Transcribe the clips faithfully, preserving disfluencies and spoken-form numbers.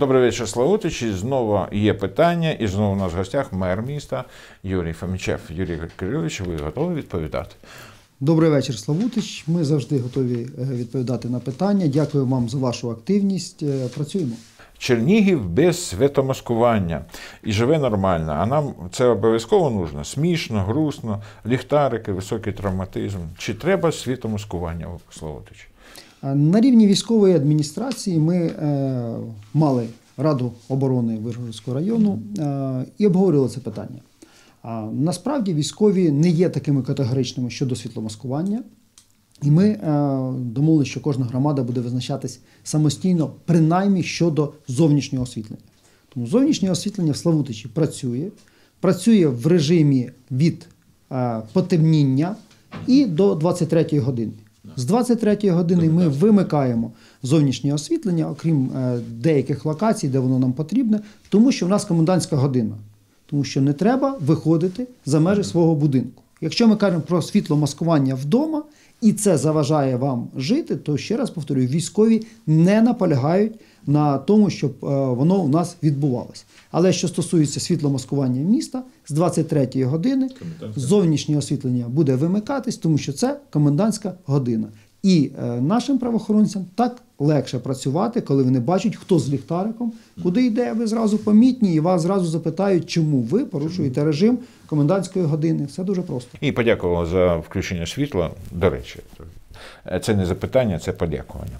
Добрий вечір, Славутичі. Знову є питання, і знову у нас в гостях мер міста Юрій Фомічев. Юрій Кирилович, ви готові відповідати? Добрий вечір, Славутич. Ми завжди готові відповідати на питання. Дякую вам за вашу активність. Працюємо. Чернігів без світомаскування і живе нормально. А нам це обов'язково нужно? Смішно, грустно, ліхтарики, високий травматизм. Чи треба світомаскування у Славутичі? На рівні військової адміністрації ми е, мали Раду оборони Вишгородського району е, і обговорили це питання. А насправді військові не є такими категоричними щодо світломаскування. І ми е, домовилися, що кожна громада буде визначатись самостійно, принаймні щодо зовнішнього освітлення. Тому зовнішнє освітлення в Славутичі працює. Працює в режимі від е, потемніння і до двадцять третьої години. З двадцять третьої години ми вимикаємо зовнішнє освітлення, окрім е, деяких локацій, де воно нам потрібне, тому що в нас комендантська година. Тому що не треба виходити за межі свого будинку. Якщо ми кажемо про світломаскування вдома, і це заважає вам жити, то, ще раз повторюю, військові не наполягають на тому, щоб е, воно у нас відбувалося. Але що стосується світломаскування міста, з двадцять третьої години зовнішнє освітлення буде вимикатись, тому що це комендантська година. І е, нашим правоохоронцям так легше працювати, коли вони бачать, хто з ліхтариком, куди йде, ви зразу помітні, і вас зразу запитають, чому ви порушуєте режим комендантської години. Все дуже просто. І подякували за включення світла, до речі. Це не запитання, це подякування.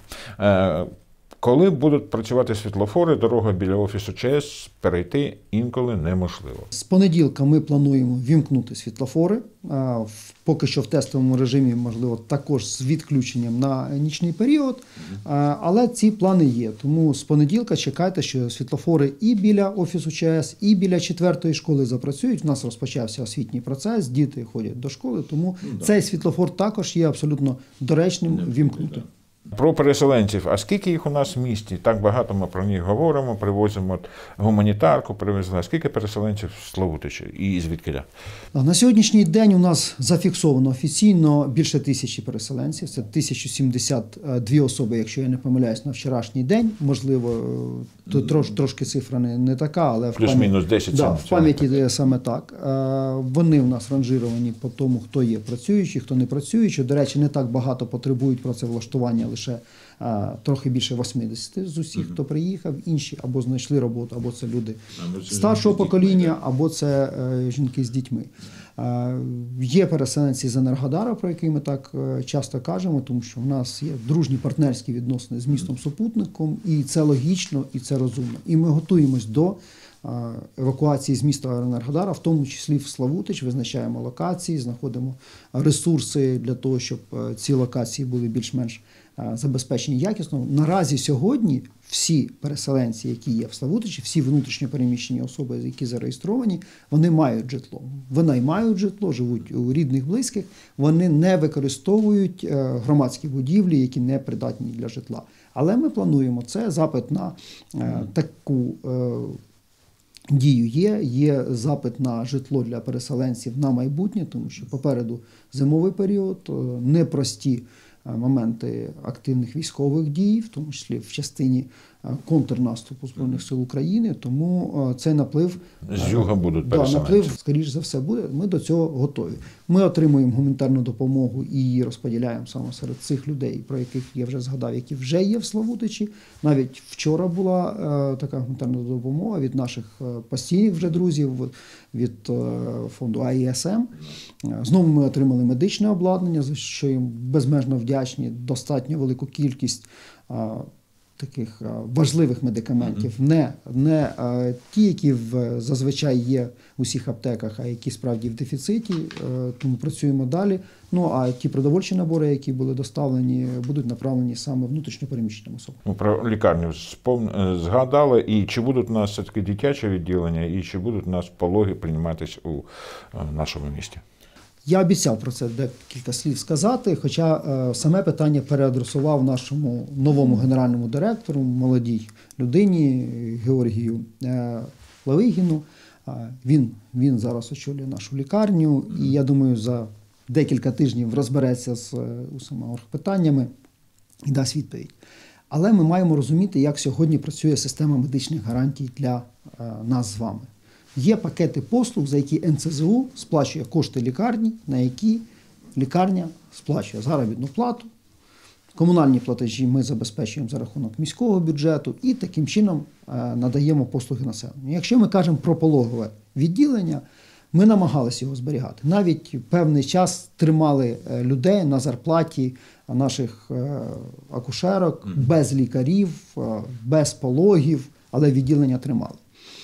Коли будуть працювати світлофори, дорога біля офісу ЧАЕС перейти інколи неможливо. З понеділка ми плануємо вімкнути світлофори. Поки що в тестовому режимі, можливо, також з відключенням на нічний період. Але ці плани є. Тому з понеділка чекайте, що світлофори і біля офісу ЧАЕС, і біля четвертої школи запрацюють. У нас розпочався освітній процес, діти ходять до школи, тому ну, цей світлофор також є абсолютно доречним вімкнути. Про переселенців. А скільки їх у нас в місті? Так багато ми про них говоримо, привозимо гуманітарку, привезли. А скільки переселенців в Славутичі і звідкиля? На сьогоднішній день у нас зафіксовано офіційно більше тисячі переселенців. Це тисяча сімдесят дві особи, якщо я не помиляюсь, на вчорашній день. Можливо, то трош, трошки цифра не, не така, але в плюс-мінус десять. Да, в пам'яті саме так. Вони у нас ранжировані по тому, хто є працюючий, хто не працюючий. До речі, не так багато потребують працевлаштування, лише а, трохи більше вісімдесят з усіх, хто приїхав, інші або знайшли роботу, або це люди старшого покоління, або це е, жінки з дітьми. Е, є переселенці з Енергодара, про які ми так е, часто кажемо, тому що в нас є дружні партнерські відносини з містом-супутником, і це логічно, і це розумно. І ми готуємось до е, евакуації з міста Енергодара, в тому числі в Славутич, визначаємо локації, знаходимо ресурси для того, щоб е, ці локації були більш-менш забезпечені якісно. Наразі сьогодні всі переселенці, які є в Славутичі, всі внутрішньо переміщені особи, які зареєстровані, вони мають житло. Винаймають житло, живуть у рідних, близьких, вони не використовують громадські будівлі, які не придатні для житла. Але ми плануємо це, запит на таку дію є, є запит на житло для переселенців на майбутнє, тому що попереду зимовий період, непрості моменти активних військових дій, в тому числі в частині контрнаступу Збройних сил України, тому цей наплив, з юга будуть переселенці. Да, наплив, скоріш за все, буде. Ми до цього готові. Ми отримуємо гуманітарну допомогу і її розподіляємо саме серед цих людей, про яких я вже згадав, які вже є в Славутичі. Навіть вчора була е, така гуманітарна допомога від наших постійних вже друзів, від е, фонду А І С М. Знову ми отримали медичне обладнання, за що їм безмежно вдячні, достатньо велику кількість е, таких важливих медикаментів, не, не а, ті, які в, зазвичай є в усіх аптеках, а які справді в дефіциті, тому працюємо далі. Ну, а ті продовольчі набори, які були доставлені, будуть направлені саме внутрішньо переміщеним особам. Ми про лікарню спом... згадали, і чи будуть у нас все-таки дитяче відділення, і чи будуть у нас пологи прийматися у нашому місті? Я обіцяв про це декілька слів сказати, хоча е, саме питання переадресував нашому новому генеральному директору, молодій людині Георгію е, Лавигіну. Е, він, він зараз очолює нашу лікарню, і я думаю, за декілька тижнів розбереться з усіма питаннями і дасть відповідь. Але ми маємо розуміти, як сьогодні працює система медичних гарантій для е, нас з вами. Є пакети послуг, за які ен це зе у сплачує кошти лікарні, на які лікарня сплачує заробітну плату. Комунальні платежі ми забезпечуємо за рахунок міського бюджету і таким чином е, надаємо послуги населенню. Якщо ми кажемо про пологове відділення, ми намагалися його зберігати. Навіть певний час тримали е, людей на зарплаті наших е, акушерок, без лікарів, е, без пологів, але відділення тримали.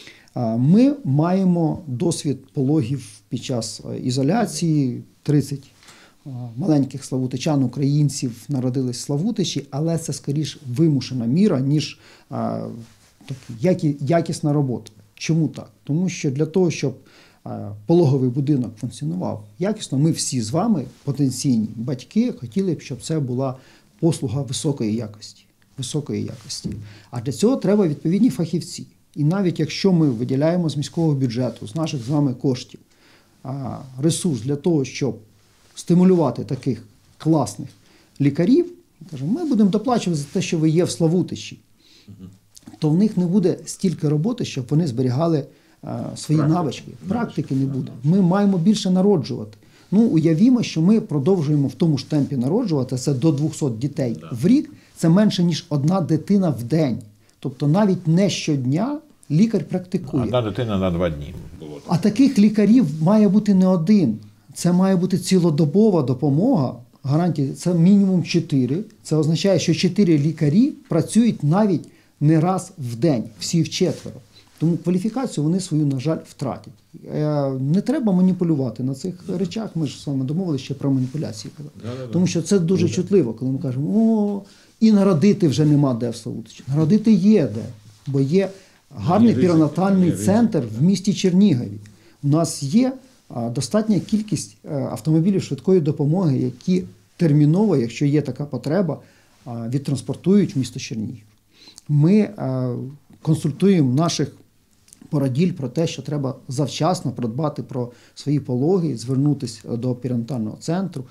Е, ми маємо досвід пологів під час е, ізоляції, тридцять маленьких славутичан, українців народились в Славутичі, але це скоріш вимушена міра, ніж а, так, які, якісна робота. Чому так? Тому що для того, щоб а, пологовий будинок функціонував якісно, ми всі з вами, потенційні батьки, хотіли б, щоб це була послуга високої якості. Високої якості. А для цього треба відповідні фахівці. І навіть якщо ми виділяємо з міського бюджету, з наших з вами коштів, а, ресурс для того, щоб стимулювати таких класних лікарів, кажемо, ми будемо доплачувати за те, що ви є в Славутичі, то в них не буде стільки роботи, щоб вони зберігали а, свої Практики. навички. Практики не буде. Ми маємо більше народжувати. Ну, уявімо, що ми продовжуємо в тому ж темпі народжувати, це до двохсот дітей в рік, це менше, ніж одна дитина в день. Тобто навіть не щодня лікар практикує. Одна дитина на два дні було. А таких лікарів має бути не один. Це має бути цілодобова допомога, гарантії, це мінімум чотири. Це означає, що чотири лікарі працюють навіть не раз в день, всі вчетверо. Тому кваліфікацію вони свою, на жаль, втратять. Не треба маніпулювати на цих речах, ми ж з вами домовилися ще про маніпуляції. Тому що це дуже чутливо, коли ми кажемо, о, і народити вже нема де в Славутичі. Народити є де, бо є гарний перинатальний центр в місті Чернігові. У нас є достатня кількість автомобілів швидкої допомоги, які терміново, якщо є така потреба, відтранспортують в місто Чернігів. Ми консультуємо наших породіль про те, що треба завчасно продбати про свої пологи, звернутися до перинатального центру,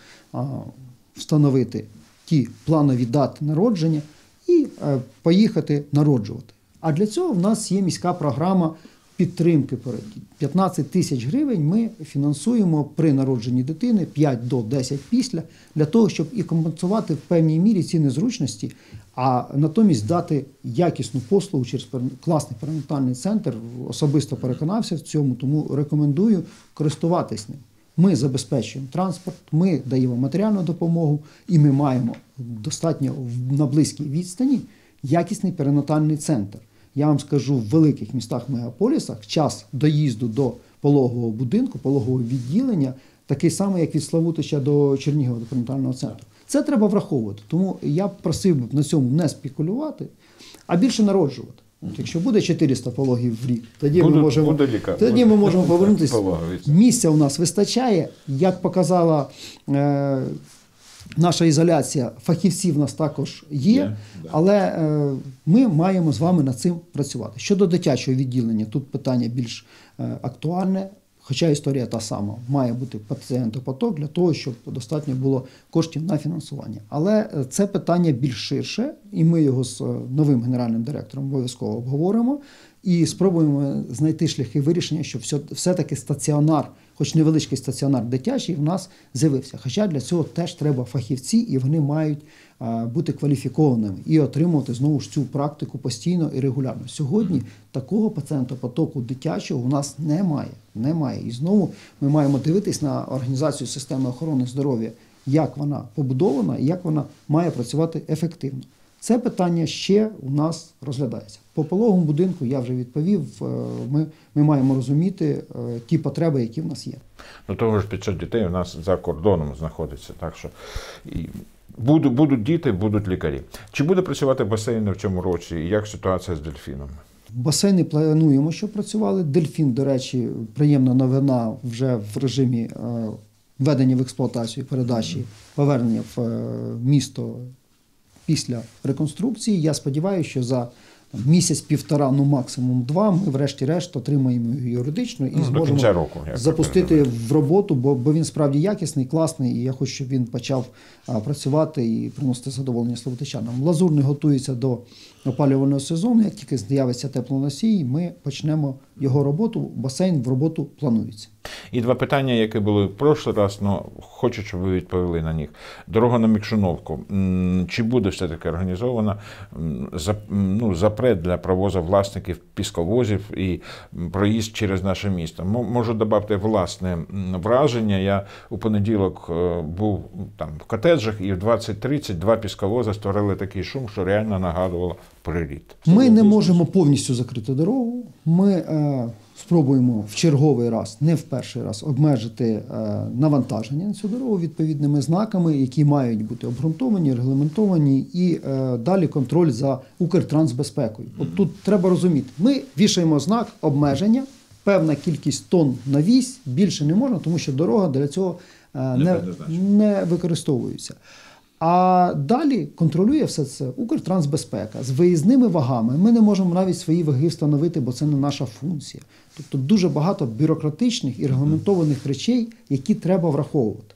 встановити ті планові дати народження і поїхати народжувати. А для цього в нас є міська програма підтримки породіль. п'ятнадцять тисяч гривень ми фінансуємо при народженні дитини, п'ять до десять після, для того, щоб і компенсувати в певній мірі ці незручності, а натомість дати якісну послугу через класний перинатальний центр. Особисто переконався в цьому, тому рекомендую користуватись ним. Ми забезпечуємо транспорт, ми даємо матеріальну допомогу і ми маємо достатньо на близькій відстані якісний перинатальний центр. Я вам скажу, в великих містах-мегаполісах час доїзду до пологового будинку, пологового відділення такий самий, як від Славутича до Чернігова, до перинатального центру. Це треба враховувати. Тому я б просив би на цьому не спекулювати, а більше народжувати. От якщо буде чотириста пологів в рік, тоді Будуть, ми можемо, тоді ми можемо повернутися. Місця у нас вистачає, як показала е, наша ізоляція, фахівці в нас також є, є да. але е, ми маємо з вами над цим працювати. Щодо дитячого відділення, тут питання більш е, актуальне, хоча історія та сама. Має бути пацієнтопоток для того, щоб достатньо було коштів на фінансування. Але це питання більш ширше, і ми його з новим генеральним директором обов'язково обговоримо і спробуємо знайти шляхи вирішення, щоб все-таки стаціонар, хоч невеличкий стаціонар дитячий, в нас з'явився. Хоча для цього теж треба фахівці, і вони мають бути кваліфікованими і отримувати знову ж цю практику постійно і регулярно. Сьогодні такого пацієнтопотоку дитячого у нас немає. Немає. І знову ми маємо дивитись на організацію системи охорони здоров'я, як вона побудована і як вона має працювати ефективно. Це питання ще у нас розглядається. По пологовому будинку я вже відповів, ми, ми маємо розуміти ті потреби, які в нас є. До того ж, п'ятсот дітей у нас за кордоном знаходиться, так що і будуть, будуть діти, будуть лікарі. Чи буде працювати басейни в цьому році і як ситуація з дельфінами? Басейни плануємо, що працювали. Дельфін, до речі, приємна новина вже в режимі введення в експлуатацію, передачі, повернення в місто після реконструкції. Я сподіваюся, що за там, місяць-півтора, ну максимум два, ми врешті-решт отримаємо його юридично і Ну, до зможемо кінця року, як запустити ви кажете. в роботу, бо, бо він справді якісний, класний, і я хочу, щоб він почав а, працювати і приносити задоволення славутичанам. Лазурний готується до опалювального сезону. Як тільки з'явиться теплоносій, ми почнемо його роботу, басейн в роботу планується. І два питання, які були в прошлий раз, але хочу, щоб ви відповіли на них. Дорога на Мікшуновку. М, Чи буде все-таки організована м, за- м, ну, запрет для провозу власників пісковозів і м, проїзд через наше місто? М- Можу додати власне м, враження. Я у понеділок е, був там в котеджах, і в двадцять тридцять два пісковози створили такий шум, що реально нагадувало приліт. Ми не можемо повністю закрити дорогу. Ми е, спробуємо в черговий раз, не в перший раз, обмежити е, навантаження на цю дорогу відповідними знаками, які мають бути обґрунтовані, регламентовані, і е, далі контроль за Укртрансбезпекою. От тут треба розуміти, ми вішаємо знак обмеження, певна кількість тонн на вісь, більше не можна, тому що дорога для цього е, не, не використовується. А далі контролює все це Укртрансбезпека з виїзними вагами. Ми не можемо навіть свої ваги встановити, бо це не наша функція. Тобто дуже багато бюрократичних і регламентованих речей, які треба враховувати.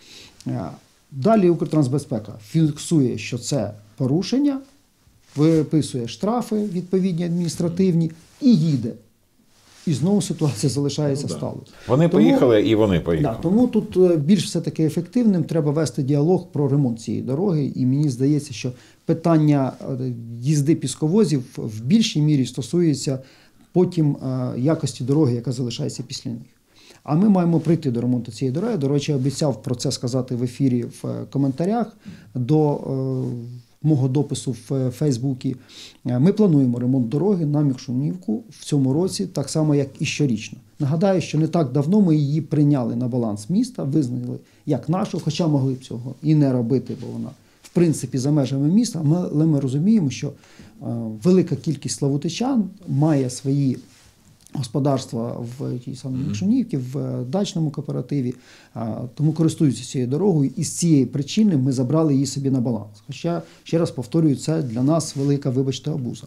Далі Укртрансбезпека фіксує, що це порушення, виписує штрафи відповідні адміністративні і їде. І знову ситуація залишається Ну, да. сталою. Вони Тому- поїхали, і вони поїхали. Да, тому тут е, більш все-таки ефективним треба вести діалог про ремонт цієї дороги. І мені здається, що питання е, їзди пісковозів в більшій мірі стосується потім е, якості дороги, яка залишається після них. А ми маємо прийти до ремонту цієї дороги. До речі, обіцяв про це сказати в ефірі в е, коментарях до е, мого допису в Фейсбуці. Ми плануємо ремонт дороги на Мікшунівку в цьому році, так само, як і щорічно. Нагадаю, що не так давно ми її прийняли на баланс міста, визнали як нашу, хоча могли б цього і не робити, бо вона, в принципі, за межами міста, але ми розуміємо, що е, велика кількість славутичан має свої господарства в тій самій Мікшунівці, в дачному кооперативі, тому користуються цією дорогою, і з цієї причини ми забрали її собі на баланс. Хоча, ще раз повторюю, це для нас велика, вибачте, обуза.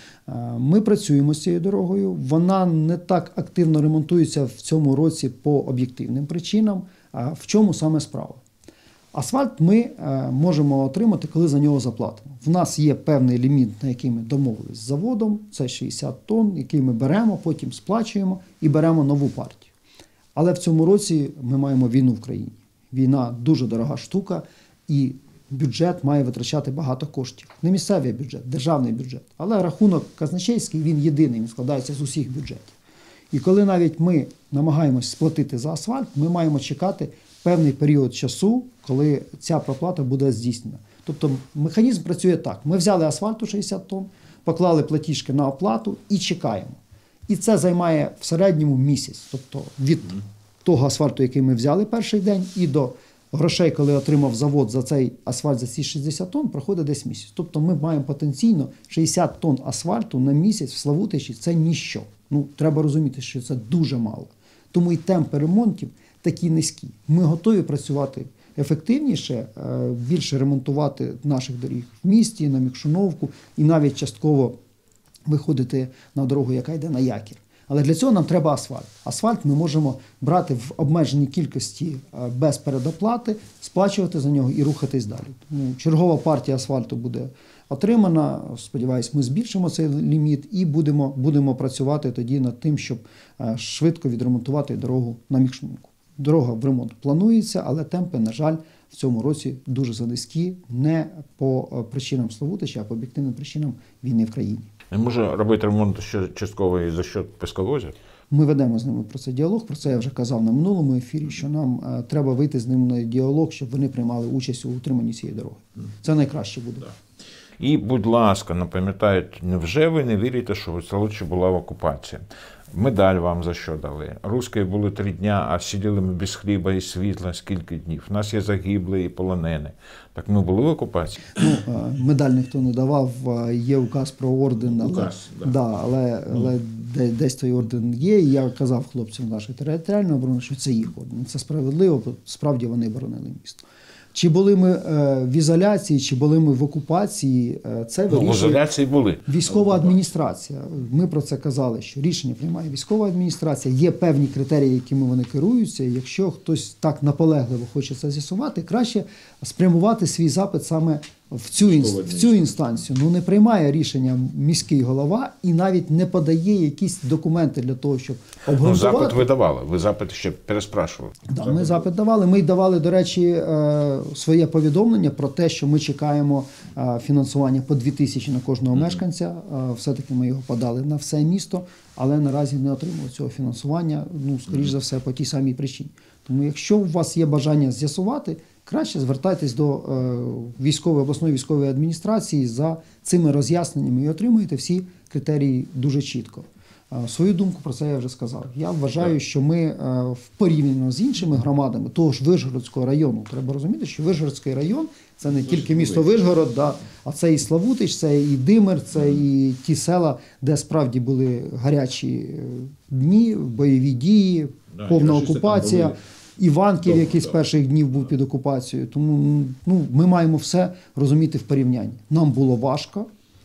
Ми працюємо з цією дорогою, вона не так активно ремонтується в цьому році по об'єктивним причинам. А в чому саме справа? Асфальт ми е, можемо отримати, коли за нього заплатимо. В нас є певний ліміт, на який ми домовились з заводом, це шістдесят тонн, який ми беремо, потім сплачуємо і беремо нову партію. Але в цьому році ми маємо війну в країні. Війна дуже дорога штука, і бюджет має витрачати багато коштів. Не місцевий бюджет, державний бюджет. Але рахунок казначейський, він єдиний, він складається з усіх бюджетів. І коли навіть ми намагаємось сплатити за асфальт, ми маємо чекати певний період часу, коли ця проплата буде здійснена. Тобто механізм працює так. Ми взяли асфальту шістдесят тонн, поклали платіжки на оплату і чекаємо. І це займає в середньому місяць. Тобто від того асфальту, який ми взяли перший день, і до грошей, коли отримав завод за цей асфальт, за ці шістдесят тонн, проходить десь місяць. Тобто ми маємо потенційно шістдесят тонн асфальту на місяць в Славутичі. Це ніщо. Ну, треба розуміти, що це дуже мало. Тому і темпи ремонтів такі низькі. Ми готові працювати ефективніше, більше ремонтувати наших доріг в місті, на Мікшуновку і навіть частково виходити на дорогу, яка йде на Якір. Але для цього нам треба асфальт. Асфальт ми можемо брати в обмеженій кількості без передоплати, сплачувати за нього і рухатись далі. Тому чергова партія асфальту буде отримана. Сподіваюсь, ми збільшимо цей ліміт і будемо, будемо працювати тоді над тим, щоб швидко відремонтувати дорогу на Мікшуновку. Дорога в ремонт планується, але темпи, на жаль, в цьому році дуже занизькі, не по причинам Славутича, а по об'єктивним причинам війни в країні. Не може робити ремонт ще частково за счет пісковозів? Ми ведемо з ними про це діалог, про це я вже казав на минулому ефірі, що нам е, треба вийти з ними на діалог, щоб вони приймали участь у утриманні цієї дороги. Це найкраще буде. І, будь ласка, напам'ятають, невже ви не вірите, що в Славутичі була окупація? Медаль вам за що дали? Русські були три дня, а сиділи ми без хліба і світла скільки днів. У нас є загиблі і полонені. Так ми були в окупації? Ну, медаль ніхто не давав, є указ про орден, але, Указ, да. Да, але, але десь той орден є. І я казав хлопцям нашої територіальної оборони, що це їх орден. Це справедливо, бо справді вони боронили місто. Чи були ми е, в ізоляції, чи були ми в окупації, е, це Ну, в вирішує ізоляції були. військова адміністрація. Ми про це казали, що рішення приймає військова адміністрація, є певні критерії, якими вони керуються. І якщо хтось так наполегливо хоче це з'ясувати, краще спрямувати свій запит саме в цю, інс... в цю інстанцію. Ну, не приймає рішення міський голова і навіть не подає якісь документи для того, щоб Ну, обґрунтувати. запит ви давали, ви запит ще переспрашували. Да, ми запит давали. Ми й давали, до речі, е, своє повідомлення про те, що ми чекаємо е, фінансування по дві тисячі на кожного мешканця. Е, Все-таки ми його подали на все місто, але наразі не отримали цього фінансування, ну, скоріш за все, по тій самій причині. Тому якщо у вас є бажання з'ясувати, краще звертайтесь до е, військової, обласної військової адміністрації за цими роз'ясненнями і отримуєте всі критерії дуже чітко. Е, Свою думку про це я вже сказав. Я вважаю, що ми е, в порівняно з іншими громадами того ж Вишгородського району, треба розуміти, що Вишгородський район – це не тільки місто Вишгород, да, а це і Славутич, це і Димир, це і ті села, де справді були гарячі е, дні, бойові дії, Да, повна і рашисти там окупація. були. Іванків, Добре, який з так. перших днів був під окупацією. Тому ну, ми маємо все розуміти в порівнянні. Нам було важко,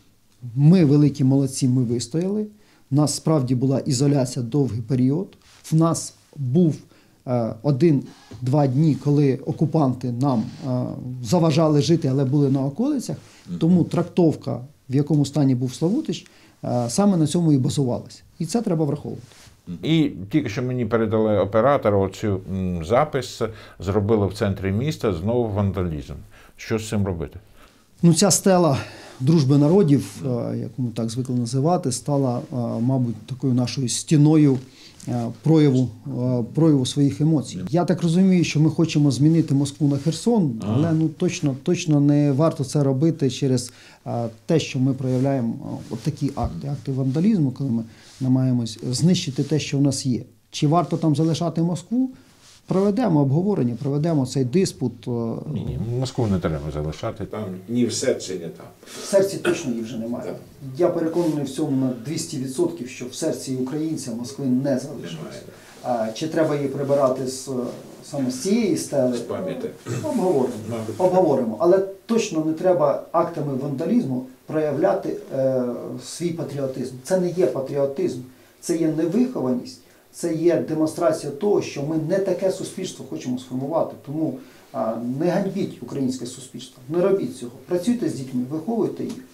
ми великі молодці, ми вистояли. У нас справді була ізоляція довгий період. В нас був е, один-два дні, коли окупанти нам е, заважали жити, але були на околицях. Тому трактовка, в якому стані був Славутич, е, саме на цьому і базувалася. І це треба враховувати. І тільки що мені передали оператора оцю м, запис, зробили в центрі міста знову вандалізм. Що з цим робити? Ну, ця стела дружби народів, е, як ми так звикли називати, стала, е, мабуть, такою нашою стіною е, прояву, е, прояву своїх емоцій. Я так розумію, що ми хочемо змінити Москву на Херсон, але ну, точно, точно не варто це робити через е, те, що ми проявляємо е, от такі акти, акти вандалізму, коли ми намагаємось знищити те, що в нас є. Чи варто там залишати Москву? Проведемо обговорення, проведемо цей диспут. е, Ні, ні, Москву не треба залишати. Там ні в серці, ні там. В серці точно її вже немає. Я переконаний в цьому на двісті відсотків, що в серці українця Москви не залишилось. А чи треба її прибирати з, саме з цієї стели? З пам'яті. Обговоримо. Мабуть. Обговоримо. Але точно не треба актами вандалізму проявляти е, свій патріотизм. Це не є патріотизм, це є невихованість, це є демонстрація того, що ми не таке суспільство хочемо сформувати. Тому а, не ганьбіть українське суспільство, не робіть цього. Працюйте з дітьми, виховуйте їх.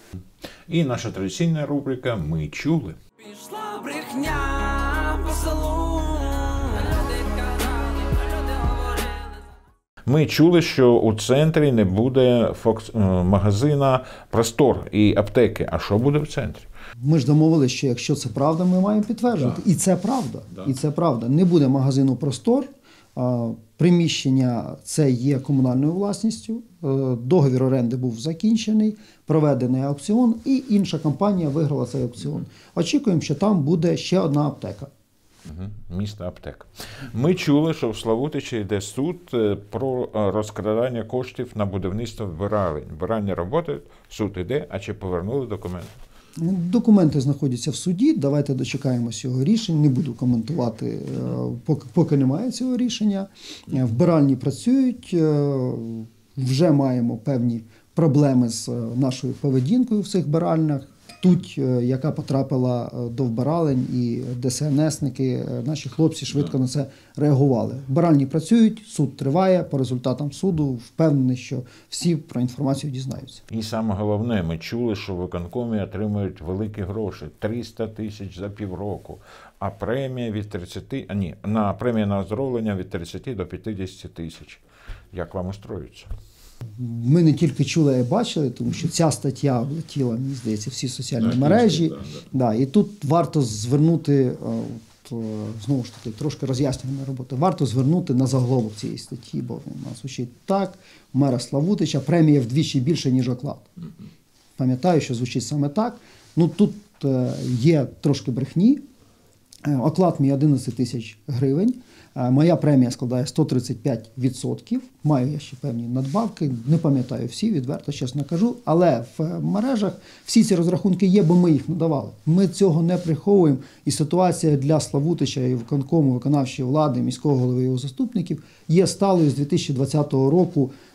І наша традиційна рубрика «Ми чули». Пішла брехня по селу. Люди казали, люди говорили. Ми чули, що у центрі не буде фокс... е, магазина «Простор» і аптеки. А що буде в центрі? Ми ж домовилися, що якщо це правда, ми маємо підтверджувати. І це правда. І це правда. Не буде магазину «Простор». А, Приміщення це є комунальною власністю. Е, Договір оренди був закінчений, проведений аукціон, і інша компанія виграла цей аукціон. Очікуємо, що там буде ще одна аптека. Угу. Місто аптека. Ми чули, що в Славутичі йде суд е, про е, розкрадання коштів на будівництво вбиралень. Вбиральні роботи, суд іде, а чи повернули документи? Документи знаходяться в суді, давайте дочекаємося його рішень, не буду коментувати, е, поки, поки немає цього рішення. Е, Вбиральні працюють, е, вже маємо певні проблеми з е, нашою поведінкою в цих вбиральнях. Тут, е, яка потрапила е, до вбиралень, і ДСНСники, е, наші хлопці швидко на це реагували. Вбиральні працюють, суд триває, по результатам суду впевнений, що всі про інформацію дізнаються. І саме головне, ми чули, що в виконкомі отримують великі гроші – триста тисяч за півроку, а премія від тридцяти, а ні, на премія на оздоровлення від тридцяти до п'ятдесяти тисяч. Як вам устроюється? Ми не тільки чули, а й бачили, тому що ця стаття облетіла, мені здається, всі соціальні Так, мережі. да, Да, і тут варто звернути, е, от, е, знову ж таки, трошки роз'яснювальна робота, варто звернути на заголовок цієї статті, бо вона звучить так: мера Славутича, премія вдвічі більше, ніж оклад. Пам'ятаю, що звучить саме так. Ну, тут е, є трошки брехні. Е, Оклад мій одинадцять тисяч гривень. Е, Моя премія складає сто тридцять п'ять відсотків. Маю я ще певні надбавки. Не пам'ятаю всі, відверто, чесно кажу. Але в мережах всі ці розрахунки є, бо ми їх надавали. Ми цього не приховуємо. І ситуація для Славутича і виконкому, виконавчої влади, міського голови і його заступників є сталою з дві тисячі двадцятого року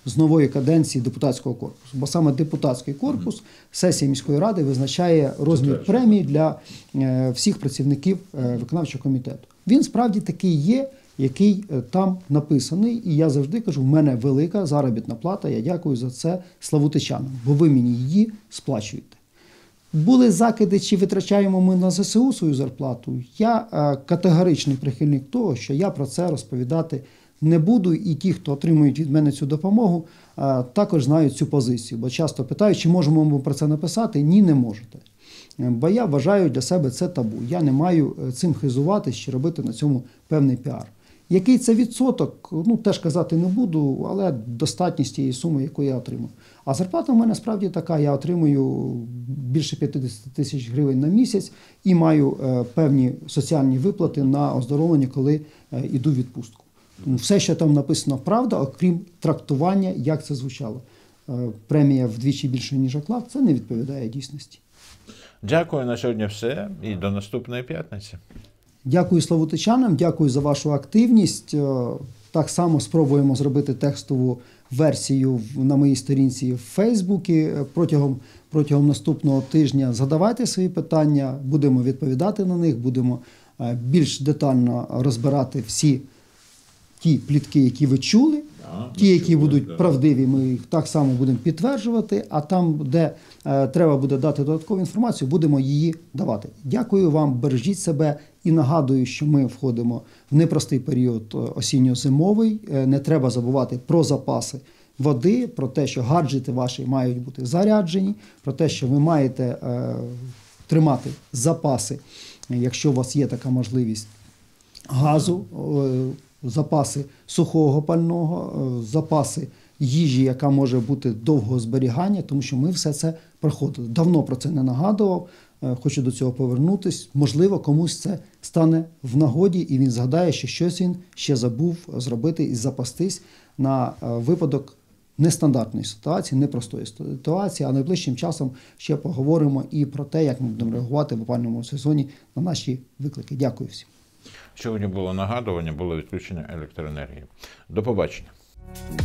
з нової каденції депутатського корпусу. Бо саме депутатський корпус, сесія міської ради визначає розмір премії для е, всіх працівників е, виконавчого комітету. Він справді такий є, який е, там написаний. І я завжди кажу, в мене велика заробітна плата, я дякую за це славутичанам, бо ви мені її сплачуєте. Були закиди, чи витрачаємо ми на зе се у свою зарплату. Я е, категоричний прихильник того, що я про це розповідати не буду, і ті, хто отримують від мене цю допомогу, е, також знають цю позицію. Бо часто питають, чи можемо ми про це написати? Ні, не можете. Е, бо я вважаю для себе це табу. Я не маю цим хизуватись чи робити на цьому певний піар. Який це відсоток, ну теж казати не буду, але достатність тієї суми, яку я отримав. А зарплата в мене справді така, я отримую більше п'ятдесят тисяч гривень на місяць і маю е, певні соціальні виплати на оздоровлення, коли е, йду в відпустку. Тому все, що там написано, правда, окрім трактування, як це звучало. Е, премія вдвічі більше, ніж оклад, це не відповідає дійсності. Дякую, на сьогодні все і до наступної п'ятниці. Дякую славутичанам, дякую за вашу активність. Так само спробуємо зробити текстову версію на моїй сторінці в Фейсбуці протягом, протягом наступного тижня. Задавайте свої питання, будемо відповідати на них, будемо більш детально розбирати всі ті плітки, які ви чули. Ті, які будуть правдиві, ми їх так само будемо підтверджувати, а там, де е, треба буде дати додаткову інформацію, будемо її давати. Дякую вам, бережіть себе і нагадую, що ми входимо в непростий період осінньо-зимовий. Е, не треба забувати про запаси води, про те, що гаджети ваші мають бути заряджені, про те, що ви маєте е, тримати запаси, якщо у вас є така можливість, газу, е, запаси сухого пального, запаси їжі, яка може бути довгого зберігання, тому що ми все це проходили. Давно про це не нагадував, хочу до цього повернутися. Можливо, комусь це стане в нагоді, і він згадає, що щось він ще забув зробити і запастись на випадок нестандартної ситуації, непростої ситуації, а найближчим часом ще поговоримо і про те, як ми будемо реагувати в опалювальному сезоні на наші виклики. Дякую всім. Сьогодні було нагадування, було відключення електроенергії. До побачення.